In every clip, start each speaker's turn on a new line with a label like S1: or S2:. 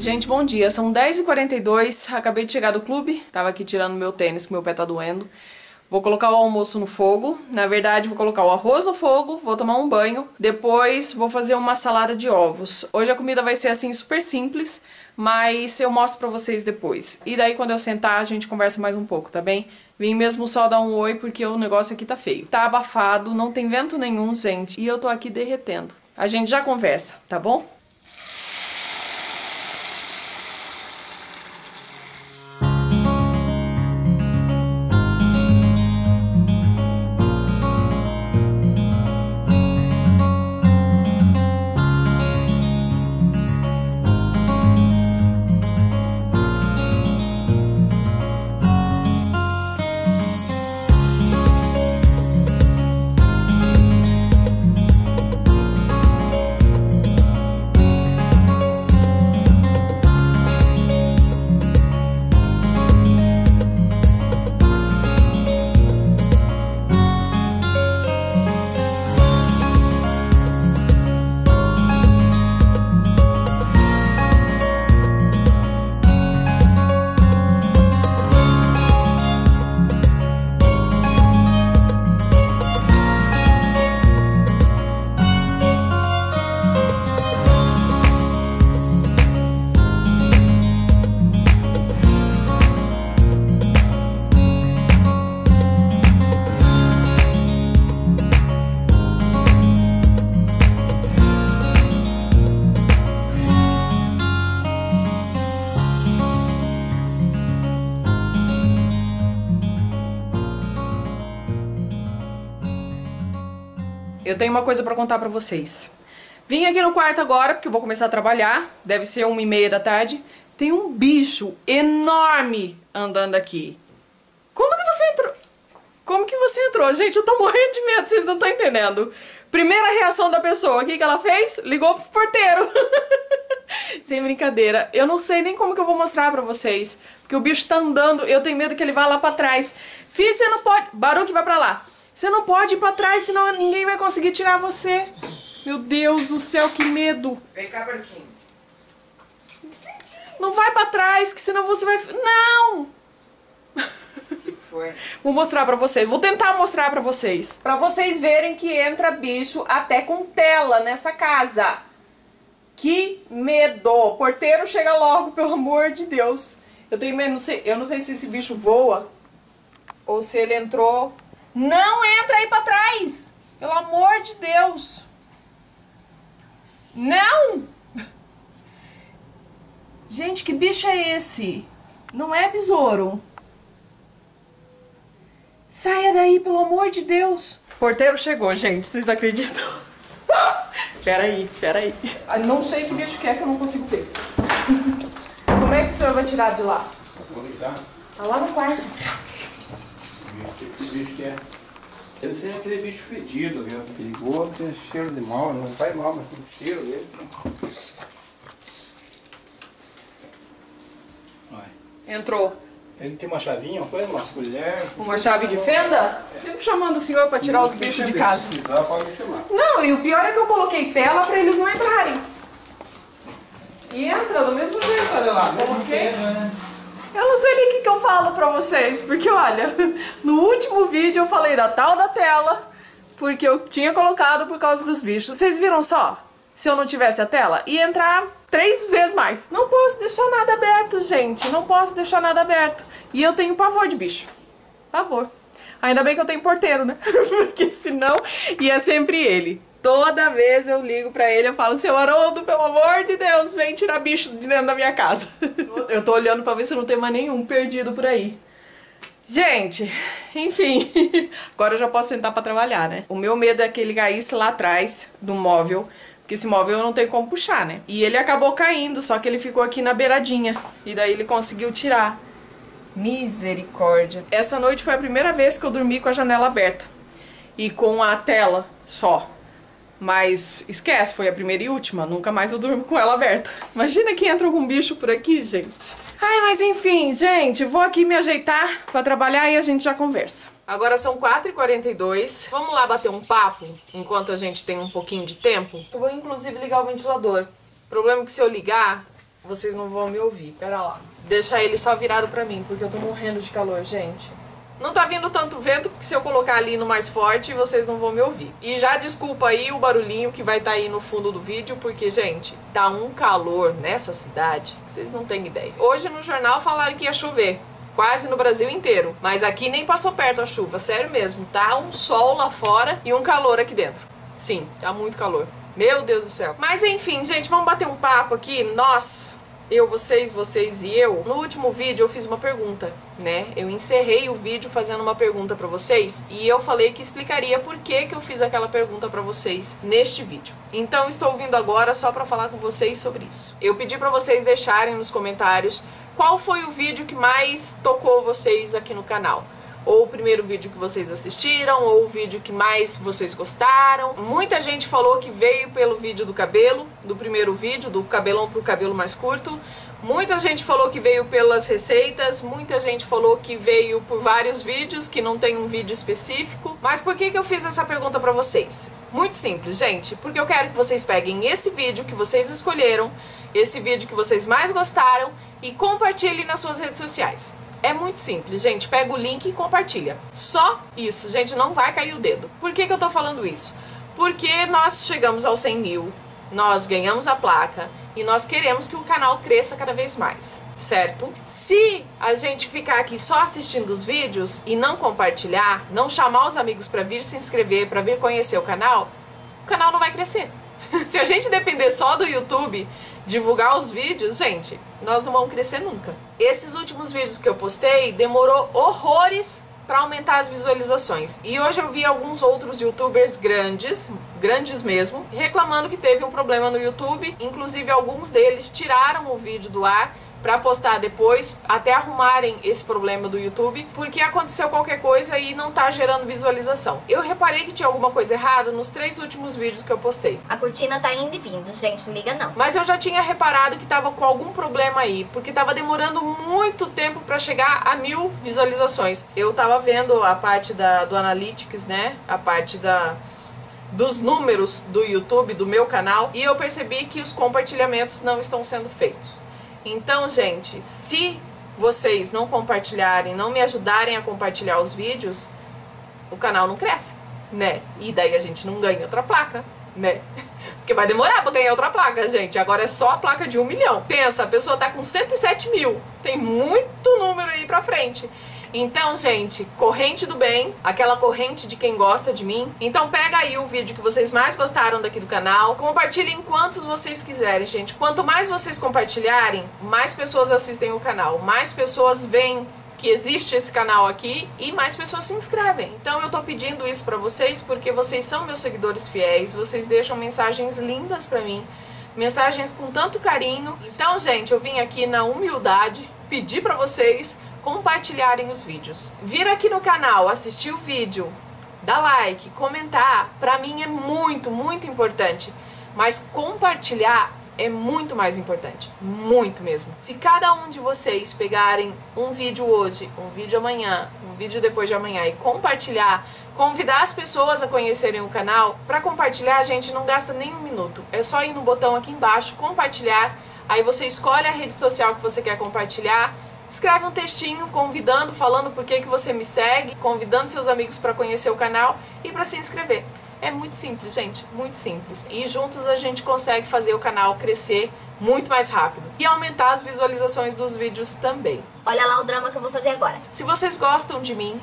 S1: Gente, bom dia. São 10h42, acabei de chegar do clube, tava aqui tirando meu tênis, que meu pé tá doendo. Vou colocar o almoço no fogo, na verdade vou colocar o arroz no fogo, vou tomar um banho, depois vou fazer uma salada de ovos. Hoje a comida vai ser assim super simples, mas eu mostro pra vocês depois. E daí quando eu sentar a gente conversa mais um pouco, tá bem? Vim mesmo só dar um oi porque o negócio aqui tá feio. Tá abafado, não tem vento nenhum, gente, e eu tô aqui derretendo. A gente já conversa, tá bom? Eu tenho uma coisa pra contar pra vocês. Vim aqui no quarto agora, porque eu vou começar a trabalhar. Deve ser 1h30 da tarde. Tem um bicho enorme andando aqui. Como que você entrou? Como que você entrou? Gente, eu tô morrendo de medo, vocês não estão entendendo. Primeira reação da pessoa, o que ela fez? Ligou pro porteiro. Sem brincadeira. Eu não sei nem como que eu vou mostrar pra vocês. Porque o bicho tá andando, eu tenho medo que ele vá lá pra trás. Fih, você não pode... Baruque, vai pra lá. Você não pode ir pra trás, senão ninguém vai conseguir tirar você. Meu Deus do céu, que medo.
S2: Vem cá, Barquinho.
S1: Não vai pra trás, que senão você vai... Não!
S2: O que foi?
S1: Vou mostrar pra vocês, vou tentar mostrar pra vocês. Pra vocês verem que entra bicho até com tela nessa casa. Que medo! O porteiro chega logo, pelo amor de Deus. Eu tenho medo, eu não sei se esse bicho voa ou se ele entrou... Não entra aí pra trás! Pelo amor de Deus! Não! Gente, que bicho é esse? Não é besouro. Saia daí, pelo amor de Deus! O porteiro chegou, gente. Vocês acreditam? Peraí. Não sei que bicho que é que eu não consigo ver. Como é que o senhor vai tirar de lá? Tá lá no quarto.
S3: Que bicho que é? Deve ser aquele bicho fedido, viu? Perigoso, tem cheiro de mal, não vai mal, mas tem cheiro dele.
S1: Entrou.
S3: Ele tem uma chavinha, uma coisa, uma colher.
S1: Uma chave de fenda? Fico chamando o senhor pra tirar os bichos de casa.
S3: Se precisar, pode me chamar.
S1: Não, e o pior é que eu coloquei tela pra eles não entrarem. E entra do mesmo jeito, olha lá. Coloquei. Eu não sei nem o que eu falo pra vocês, porque olha, no último vídeo eu falei da tal da tela, porque eu tinha colocado por causa dos bichos. Vocês viram só? Se eu não tivesse a tela, ia entrar 3 vezes mais. Não posso deixar nada aberto, gente, não posso deixar nada aberto. E eu tenho pavor de bicho, pavor. Ainda bem que eu tenho porteiro, né? Porque senão ia sempre ele. Toda vez eu ligo pra ele, eu falo, seu Haroldo, pelo amor de Deus, vem tirar bicho de dentro da minha casa. Eu tô olhando pra ver se não tem mais nenhum perdido por aí. Gente, enfim, agora eu já posso sentar pra trabalhar, né? O meu medo é que ele caísse lá atrás do móvel, porque esse móvel eu não tenho como puxar, né? E ele acabou caindo, só que ele ficou aqui na beiradinha, e daí ele conseguiu tirar. Misericórdia. Essa noite foi a primeira vez que eu dormi com a janela aberta e com a tela só. Mas esquece, foi a primeira e última, nunca mais eu durmo com ela aberta. Imagina que entra algum bicho por aqui, gente. Ai, mas enfim, gente, vou aqui me ajeitar pra trabalhar e a gente já conversa. Agora são 4h42, vamos lá bater um papo enquanto a gente tem um pouquinho de tempo? Eu vou inclusive ligar o ventilador. O problema é que se eu ligar, Vocês não vão me ouvir, pera lá. Deixa ele só virado pra mim, porque eu tô morrendo de calor, gente. Não tá vindo tanto vento, porque se eu colocar ali no mais forte, vocês não vão me ouvir. E já desculpa aí o barulhinho que vai estar aí no fundo do vídeo, porque, gente, tá um calor nessa cidade que vocês não têm ideia. Hoje no jornal falaram que ia chover, quase no Brasil inteiro. Mas aqui nem passou perto a chuva, sério mesmo. Tá um sol lá fora e um calor aqui dentro. Sim, tá muito calor. Meu Deus do céu. Mas enfim, gente, vamos bater um papo aqui. Nós... Eu, vocês e eu. No último vídeo eu fiz uma pergunta, né? Eu encerrei o vídeo fazendo uma pergunta pra vocês e eu falei que explicaria por que eu fiz aquela pergunta pra vocês neste vídeo. Então estou vindo agora só pra falar com vocês sobre isso. Eu pedi pra vocês deixarem nos comentários qual foi o vídeo que mais tocou vocês aqui no canal. Ou o primeiro vídeo que vocês assistiram, ou o vídeo que mais vocês gostaram. Muita gente falou que veio pelo vídeo do cabelo, do primeiro vídeo, do cabelão pro cabelo mais curto. Muita gente falou que veio pelas receitas, muita gente falou que veio por vários vídeos, que não tem um vídeo específico. Mas por que eu fiz essa pergunta pra vocês? Muito simples, gente, porque eu quero que vocês peguem esse vídeo que vocês escolheram, esse vídeo que vocês mais gostaram e compartilhem nas suas redes sociais. É muito simples, gente. Pega o link e compartilha. Só isso, gente, não vai cair o dedo. Por que eu tô falando isso? Porque nós chegamos aos 100 mil, nós ganhamos a placa e nós queremos que o canal cresça cada vez mais, certo? Se a gente ficar aqui só assistindo os vídeos e não compartilhar, não chamar os amigos para vir se inscrever, para vir conhecer o canal não vai crescer. Se a gente depender só do YouTube divulgar os vídeos, gente, nós não vamos crescer nunca. Esses últimos vídeos que eu postei demorou horrores para aumentar as visualizações. E hoje eu vi alguns outros youtubers grandes mesmo, reclamando que teve um problema no YouTube. Inclusive alguns deles tiraram o vídeo do ar para postar depois, até arrumarem esse problema do YouTube, porque aconteceu qualquer coisa e não tá gerando visualização. Eu reparei que tinha alguma coisa errada nos 3 últimos vídeos que eu postei.
S4: A cortina tá indo e vindo, gente, não liga não.
S1: Mas eu já tinha reparado que tava com algum problema aí, porque tava demorando muito tempo para chegar a 1000 visualizações. Eu tava vendo a parte do Analytics, né, a parte dos números do YouTube, do meu canal, e eu percebi que os compartilhamentos não estão sendo feitos. Então, gente, se vocês não compartilharem, não me ajudarem a compartilhar os vídeos, o canal não cresce, né? E daí a gente não ganha outra placa, né? Porque vai demorar pra ganhar outra placa, gente. Agora é só a placa de 1 milhão. Pensa, a pessoa tá com 107 mil. Tem muito número aí pra frente. Então, gente, corrente do bem, aquela corrente de quem gosta de mim. Então pega aí o vídeo que vocês mais gostaram daqui do canal, compartilhem quantos vocês quiserem, gente. Quanto mais vocês compartilharem, mais pessoas assistem o canal, mais pessoas veem que existe esse canal aqui e mais pessoas se inscrevem. Então eu tô pedindo isso pra vocês porque vocês são meus seguidores fiéis, vocês deixam mensagens lindas pra mim, mensagens com tanto carinho. Então, gente, eu vim aqui na humildade pedir pra vocês compartilharem os vídeos. Vir aqui no canal, assistir o vídeo, dar like, comentar, pra mim é muito, muito importante. Mas compartilhar é muito mais importante, muito mesmo. Se cada um de vocês pegarem um vídeo hoje, um vídeo amanhã, um vídeo depois de amanhã e compartilhar, convidar as pessoas a conhecerem o canal, pra compartilhar a gente não gasta nem 1 minuto. É só ir no botão aqui embaixo, compartilhar, aí você escolhe a rede social que você quer compartilhar, escreve um textinho convidando, falando por que você me segue, convidando seus amigos para conhecer o canal e para se inscrever. É muito simples, gente, muito simples. E juntos a gente consegue fazer o canal crescer muito mais rápido e aumentar as visualizações dos vídeos também.
S4: Olha lá o drama que eu vou fazer agora.
S1: Se vocês gostam de mim,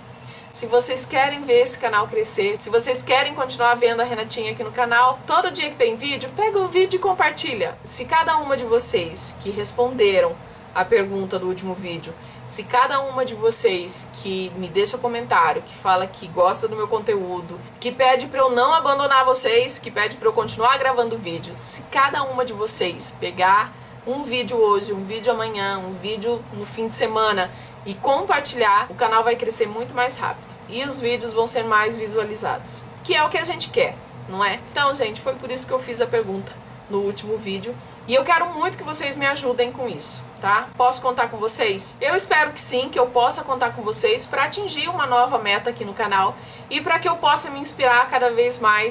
S1: se vocês querem ver esse canal crescer, se vocês querem continuar vendo a Renatinha aqui no canal, todo dia que tem vídeo, pega o vídeo e compartilha. Se cada uma de vocês que responderam a pergunta do último vídeo, se cada uma de vocês que me deixa comentário, que fala que gosta do meu conteúdo, que pede pra eu não abandonar vocês, que pede pra eu continuar gravando vídeo, se cada uma de vocês pegar um vídeo hoje, um vídeo amanhã, um vídeo no fim de semana e compartilhar, o canal vai crescer muito mais rápido e os vídeos vão ser mais visualizados, que é o que a gente quer, não é? Então, gente, foi por isso que eu fiz a pergunta no último vídeo e eu quero muito que vocês me ajudem com isso, tá? Posso contar com vocês? Eu espero que sim, que eu possa contar com vocês para atingir uma nova meta aqui no canal e para que eu possa me inspirar cada vez mais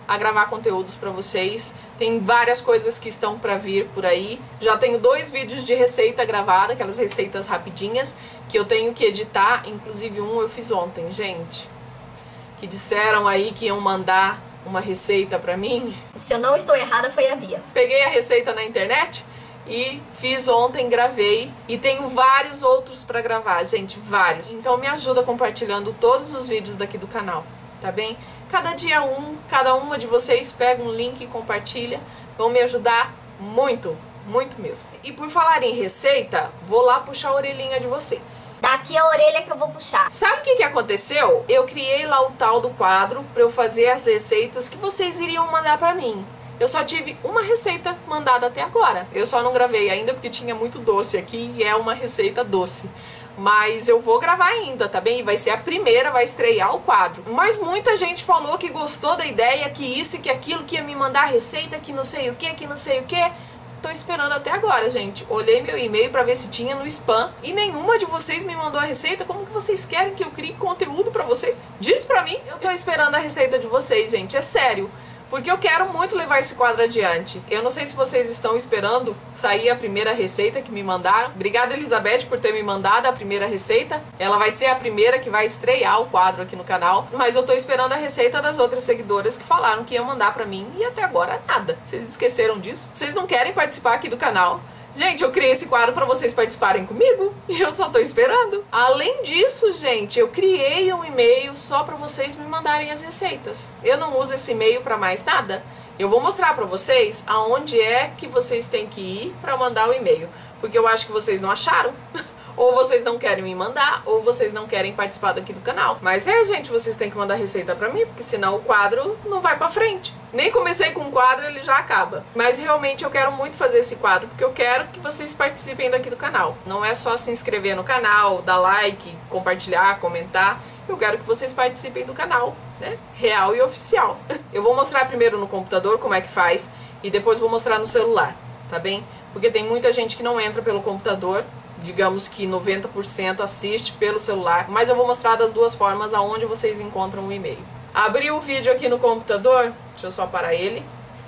S1: a gravar conteúdos para vocês. Tem várias coisas que estão para vir por aí. Já tenho 2 vídeos de receita gravada, aquelas receitas rapidinhas, que eu tenho que editar. Inclusive um eu fiz ontem, gente. Que disseram aí que iam mandar uma receita pra mim.
S4: Se eu não estou errada, foi a Bia.
S1: Peguei a receita na internet e fiz ontem, gravei. E tenho vários outros pra gravar, gente, vários. Então me ajuda compartilhando todos os vídeos daqui do canal, tá bem? Cada dia cada uma de vocês pega um link e compartilha. Vão me ajudar muito, muito mesmo. E por falar em receita, vou lá puxar a orelhinha de vocês.
S4: Daqui a orelha que eu vou puxar.
S1: Sabe o que aconteceu? Eu criei lá o tal do quadro pra eu fazer as receitas que vocês iriam mandar pra mim. Eu só tive uma receita mandada até agora. Eu só não gravei ainda porque tinha muito doce aqui e é uma receita doce. Mas eu vou gravar ainda, tá bem? E vai ser a primeira, vai estrear o quadro. Mas muita gente falou que gostou da ideia, que isso, que aquilo, que ia me mandar a receita, que não sei o que não sei o que. Tô esperando até agora, gente. Olhei meu e-mail pra ver se tinha no spam e nenhuma de vocês me mandou a receita. Como que vocês querem que eu crie conteúdo pra vocês? Diz pra mim. Eu tô esperando a receita de vocês, gente. É sério. Porque eu quero muito levar esse quadro adiante. Eu não sei se vocês estão esperando sair a primeira receita que me mandaram. Obrigada, Elizabeth, por ter me mandado a primeira receita. Ela vai ser a primeira que vai estrear o quadro aqui no canal. Mas eu tô esperando a receita das outras seguidoras que falaram que iam mandar pra mim e até agora nada. Vocês esqueceram disso? Vocês não querem participar aqui do canal? Gente, eu criei esse quadro pra vocês participarem comigo e eu só tô esperando. Além disso, gente, eu criei um e-mail só pra vocês me mandarem as receitas. Eu não uso esse e-mail pra mais nada. Eu vou mostrar pra vocês aonde é que vocês têm que ir pra mandar o e-mail. Porque eu acho que vocês não acharam. Ou vocês não querem me mandar, ou vocês não querem participar daqui do canal. Mas gente, vocês têm que mandar receita pra mim, porque senão o quadro não vai pra frente. Nem comecei com o quadro, ele já acaba. Mas realmente eu quero muito fazer esse quadro, porque eu quero que vocês participem daqui do canal. Não é só se inscrever no canal, dar like, compartilhar, comentar. Eu quero que vocês participem do canal, né? Real e oficial. Eu vou mostrar primeiro no computador como é que faz, e depois vou mostrar no celular, tá bem? Porque tem muita gente que não entra pelo computador. Digamos que 90% assiste pelo celular, mas eu vou mostrar das duas formas aonde vocês encontram o e-mail. Abri o vídeo aqui no computador, deixa eu só parar ele.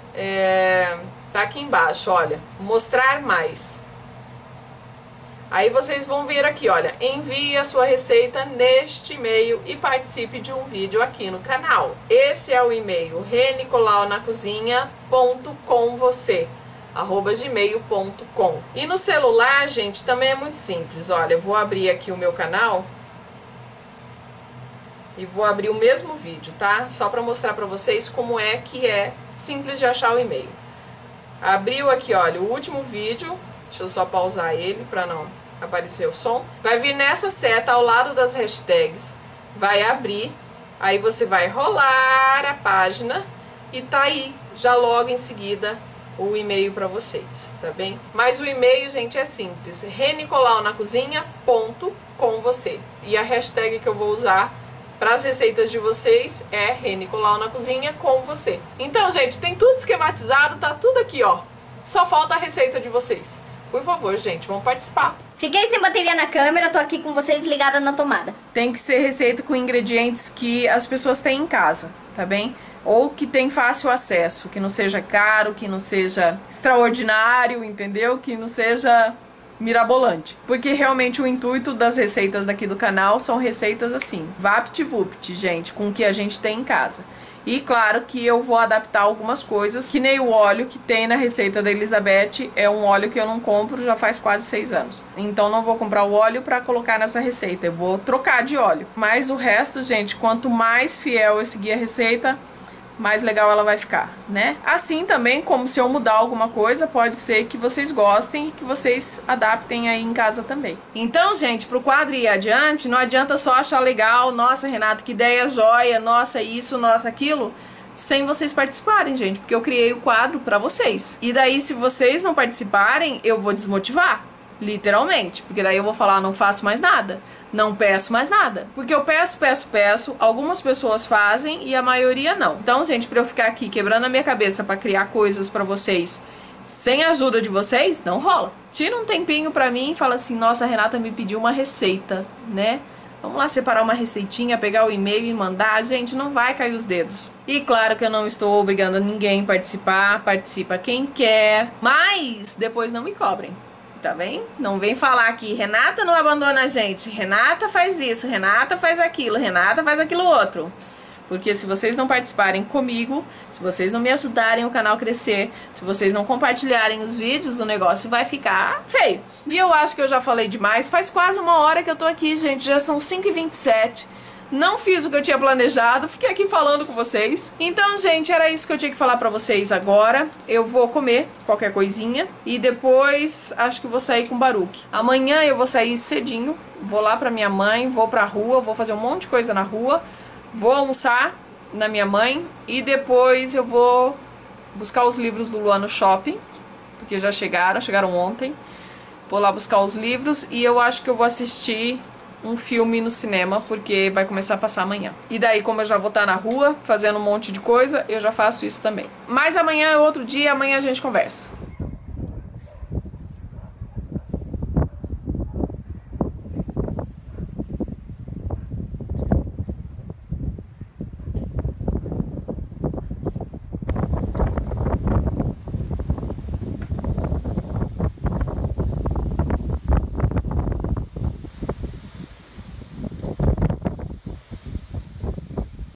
S1: Tá aqui embaixo, olha, mostrar mais. Aí vocês vão vir aqui, olha, envie a sua receita neste e-mail e participe de um vídeo aqui no canal. Esse é o e-mail renicolaonacozinha.comvocê @gmail.com. E no celular, gente, também é muito simples. Olha, eu vou abrir aqui o meu canal e vou abrir o mesmo vídeo, tá? Só para mostrar para vocês como é que é simples de achar o e-mail. Abriu aqui, olha, o último vídeo. Deixa eu só pausar ele para não aparecer o som. Vai vir nessa seta ao lado das hashtags. Vai abrir. Aí você vai rolar a página e tá aí, já logo em seguida, o e-mail para vocês, tá bem? Mas o e-mail, gente, é simples. renicolaonacozinha.comvocê. E a hashtag que eu vou usar para as receitas de vocês é renicolaonacozinha.comvocê. Então, gente, tem tudo esquematizado, tá tudo aqui, ó. Só falta a receita de vocês. Por favor, gente, vamos participar.
S4: Fiquei sem bateria na câmera, tô aqui com vocês ligada na tomada.
S1: Tem que ser receita com ingredientes que as pessoas têm em casa, tá bem? Ou que tem fácil acesso, que não seja caro, que não seja extraordinário, entendeu? Que não seja mirabolante. Porque realmente o intuito das receitas daqui do canal são receitas assim, vapt-vupt, gente, com o que a gente tem em casa. E claro que eu vou adaptar algumas coisas, que nem o óleo que tem na receita da Elizabeth, é um óleo que eu não compro já faz quase 6 anos. Então não vou comprar o óleo para colocar nessa receita, eu vou trocar de óleo. Mas o resto, gente, quanto mais fiel eu seguir a receita, mais legal ela vai ficar, né? Assim também, como se eu mudar alguma coisa, pode ser que vocês gostem e que vocês adaptem aí em casa também. Então, gente, pro quadro ir adiante, não adianta só achar legal, nossa, Renata, que ideia joia, nossa, isso, nossa, aquilo, sem vocês participarem, gente, porque eu criei o quadro pra vocês. E daí, se vocês não participarem, eu vou desmotivar. Literalmente, porque daí eu vou falar, não faço mais nada, não peço mais nada. Porque eu peço, algumas pessoas fazem e a maioria não. Então, gente, pra eu ficar aqui quebrando a minha cabeça pra criar coisas pra vocês sem a ajuda de vocês, não rola. Tira um tempinho pra mim e fala assim, nossa, a Renata me pediu uma receita, né? Vamos lá separar uma receitinha, pegar o e-mail e mandar. Gente, não vai cair os dedos. E claro que eu não estou obrigando ninguém a participar. Participa quem quer. Mas depois não me cobrem. Tá bem? Não vem falar que Renata não abandona a gente. Renata faz isso, Renata faz aquilo, Renata faz aquilo outro. Porque se vocês não participarem comigo, se vocês não me ajudarem o canal a crescer, se vocês não compartilharem os vídeos, o negócio vai ficar feio. E eu acho que eu já falei demais. Faz quase 1 hora que eu tô aqui, gente. Já são 5h27. Não fiz o que eu tinha planejado. Fiquei aqui falando com vocês. Então, gente, era isso que eu tinha que falar pra vocês agora. Eu vou comer qualquer coisinha. E depois, acho que vou sair com o Baruque. Amanhã eu vou sair cedinho. Vou lá pra minha mãe, vou pra rua, vou fazer um monte de coisa na rua. Vou almoçar na minha mãe e depois eu vou buscar os livros do Luan no shopping, porque já chegaram ontem. Vou lá buscar os livros e eu acho que eu vou assistir um filme no cinema, porque vai começar a passar amanhã. E daí, como eu já vou estar na rua fazendo um monte de coisa, eu já faço isso também. Mas amanhã é outro dia, amanhã a gente conversa.